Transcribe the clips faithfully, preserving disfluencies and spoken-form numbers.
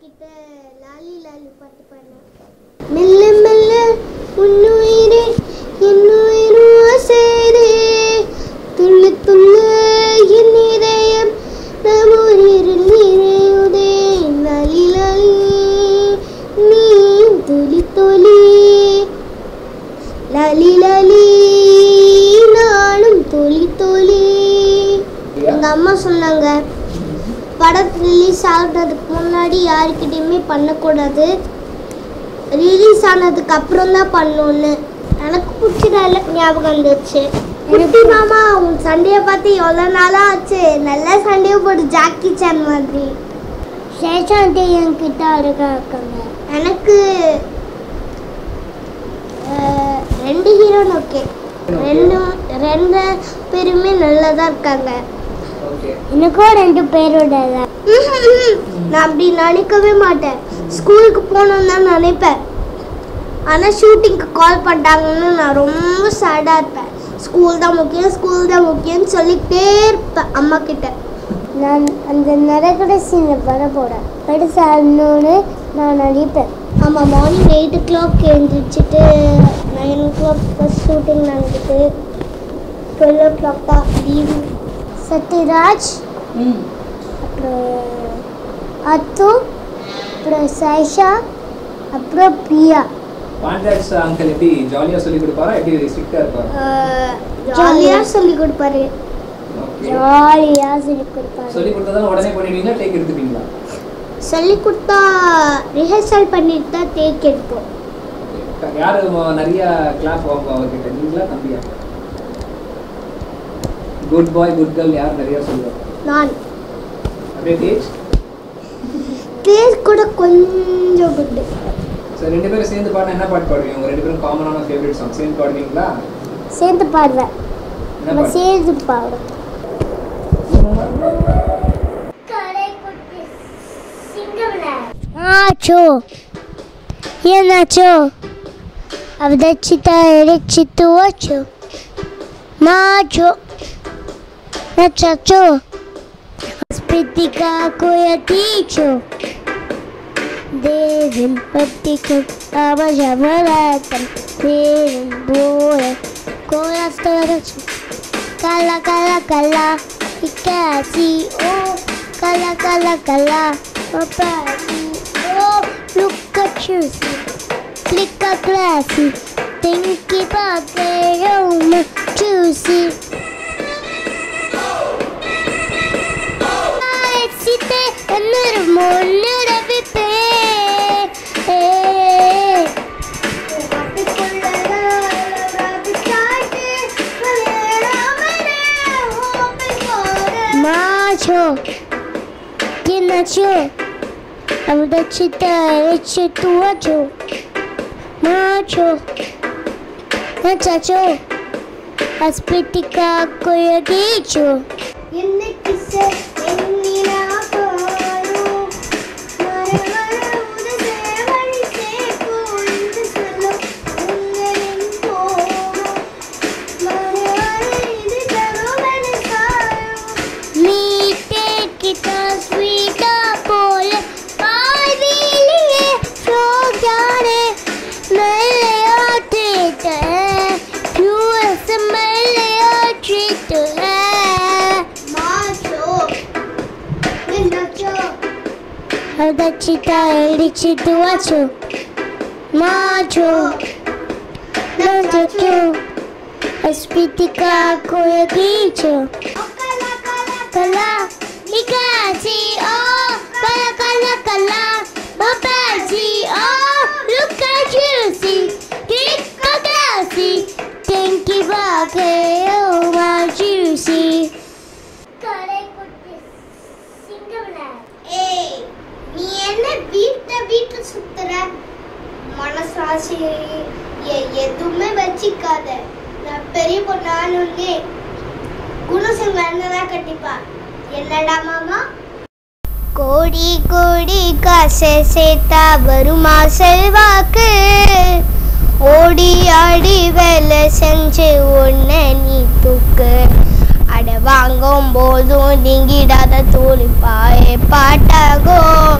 கிட்ட லாலி லாலி பாட்டு பாடுனேன். மெல்ல மெல்ல உன்னுயிரே என்னுயிரும் அசைதே துள்ளு துள்ளு என் இதயம் நம் உயிரில் நிறையுதே லாலி லாலி நீ துளி துளி லாலி லாலி நானும் துளி துளி. எங்க அம்மா சொன்னாங்க படம் ரிலீஸ் ஆகிறதுக்கு முன்னாடி யாருக்கிட்டையுமே பண்ணக்கூடாது, ரிலீஸ் ஆனதுக்கு அப்புறம் தான் பண்ணணும்னு. எனக்கு பிடிச்சதால ஞாபகம் வந்துச்சு. குட்டி மாமா உன் சண்டையை பார்த்து எவ்வளோ நாளாக ஆச்சு, நல்லா சண்டையை போட்டு ஜாக்கி சான் மாதிரி. சேஷாந்தி என்கிட்ட இருக்காங்க. எனக்கு ரெண்டு ஹீரோன்னு ஓகே, ரெண்டு ரெண்டு பேருமே நல்லா தான் இருக்காங்க. எனக்கும் ரெண்டு பேரோட நான் அப்படி நினைக்கவே மாட்டேன். ஸ்கூலுக்கு போகணுன்னு தான் நினைப்பேன். ஆனால் ஷூட்டிங்க்கு கால் பண்ணிட்டாங்கன்னு நான் ரொம்ப சேடாக இருப்பேன். ஸ்கூல் தான் முக்கியம் ஸ்கூல் தான் முக்கியம்னு சொல்லிக்கிட்டே இருப்பேன் அம்மா கிட்ட. நான் அந்த நடக்கிற சீனில் வர போகிறேன், பெருசாகணுன்னு நான் நினைப்பேன். ஆமாம், மார்னிங் எயிட் ஓ கிளாக் எழுந்திரிச்சிட்டு nine o'clock first shooting நடந்துட்டு டுவெல் ஓ கிளாக் தான் லீவு. சத்யராஜ், அப்புறம் அத்து, அப்புறம் சைஷா, அப்புறம் பிரியா. பாண்டராஜ் அங்கிள் எப்படி ஜாலியா சொல்லி கொடுப்பாரா, எப்படி ஸ்ட்ரிக்ட்டா இருப்பாரா? ஜாலியா சொல்லி கொடுப்பாரு. ஜாலியா சொல்லி கொடுப்பாரு. சொல்லி கொடுத்தா உடனே பண்ணிடுவீங்களா, டேக் எடுத்துப்பீங்களா? சொல்லி கொடுத்தா ரிஹர்சல் பண்ணிட்டு தான் டேக் எடுப்போம். யாரு நிறைய கிளாஸ் வாங்குவா அவர்கிட்ட, நீங்களா தம்பியா? குட் பாய் குட் கேர்ள் யார் நிறைய சொல்லுவாங்க? நான். அப்படியே தேஜ்? தேஜ் கூட கொஞ்சம் குட். சோ ரெண்டு பேரும் சேர்ந்து பாடினா என்ன பாட்டு பாடுவீங்க? உங்க ரெண்டு பேரும் காமனான ஃபேவரட் சாங் சேர்ந்து பாடுவீங்களா? சேர்ந்து பாடுவேன். நம்ம சேர்ந்து பாடுவோம். கடை குட்டி சிங்கம்ல ஆச்சோ ஏனாச்சோ அவதச்சிதா எரிச்சிட்டு ஓச்சோ மாச்சோ Nachacho, Spitika koya ticho, Devin patikam abajamalatam, Devin boya, koya staracho, Kala kala kala, Ikasi oh, Kala kala kala, Papasi oh, look at you, click a classy, think about the home, juicy. Macho, que nacho, avdachita eche tuacho, macho, nachacho, aspitica koya dicho. Inne kisse ennina paru mara mara udase vali se koindu solo ungalin povo mara mara idu taro manasaru me take it sweet pole paadiliye so jane mele aate you smell your treat Avdachita erichitu acho, macho, nachacho, aspitika koya dicho. Kala kala kala, ikasi oh, kala kala kala, babasi oh, look at you see, kick a glassy, think about it oh my juicy. Kadai kutti singamla. Hey. நீ என்ன வீட்டை வீட்டை சுத்துற, மனசாட்சி எதுவுமே வச்சிக்காத. நான் பெரிய பொண்ணானே குணசிங்க என்னதான் கட்டிப்பா. என்னடா மாமா? கோடி கோடி காசு சேர்த்தா வருமா செல்வாக்கு, ஓடி ஆடி வேலை செஞ்சு ஒன்ன நீ தூக்கு. அட வாங்கும் போதும் நீங்கிடாத தூளிப்பாயே பாட்டாகும்,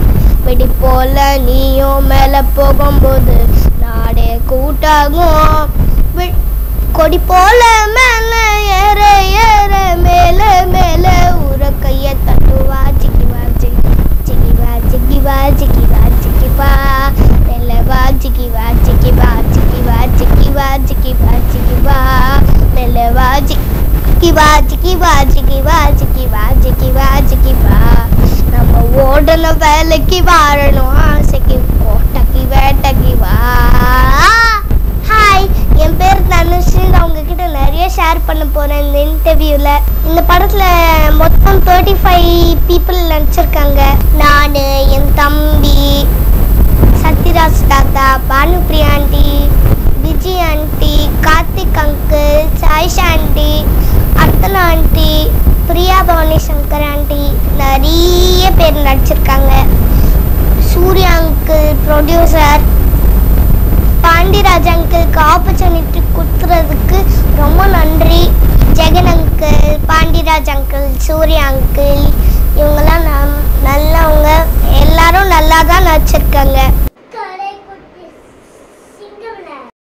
வெடி போல நீயும் மேலே போகும்போது நாடே கூட்டாகும். கொடி போல மேலே ஏற ஏற மேலே மேலே ஊற கையை தட்டுவா சிக்கிவா சிக்கிவா சிக்கிவா சிக்கிவா சிக்கிவா மெல்லவா சிக்கிவா சிக்கிவா சிக்கிவா சிக்கிவா சிக்கிவா சிக்கிவா மெல்லவா சிக்கிவா சிக்கிவா சிக்கிவா சிக்கிவா சிக்கிவா சிக்கிவா நம்ம ஓடன வேலைக்கு வாழணும் ஆசைக்கு கோட்டைக்கு வேட்டைக்கு வா. ஹாய், என் பேர் தனுஷ். நான் உங்ககிட்ட நிறைய ஷேர் பண்ண போகிறேன் இந்த இன்டர்வியூவில். இந்த படத்தில் மொத்தம் தேர்ட்டி ஃபைவ் பீப்புள் நடிச்சிருக்காங்க. நான், என் தம்பி, சத்யராஜ் தாத்தா, Bhanupriya aunty, Vijay aunty, Karthik uncle, Sayyeshaa aunty, Arthana aunty, Priya Bhavani Shankar aunty, நிறைய பேர் நடிச்சிருக்காங்க. Suriya uncle producer. பாண்டிராஜ் அங்கிளுக்கு ஆப்பர்ச்சுனிட்டி கொடுத்துறதுக்கு ரொம்ப நன்றி. Jagan uncle, Pandiraj uncle, Suriya uncle இவங்கெல்லாம் நம் நல்லா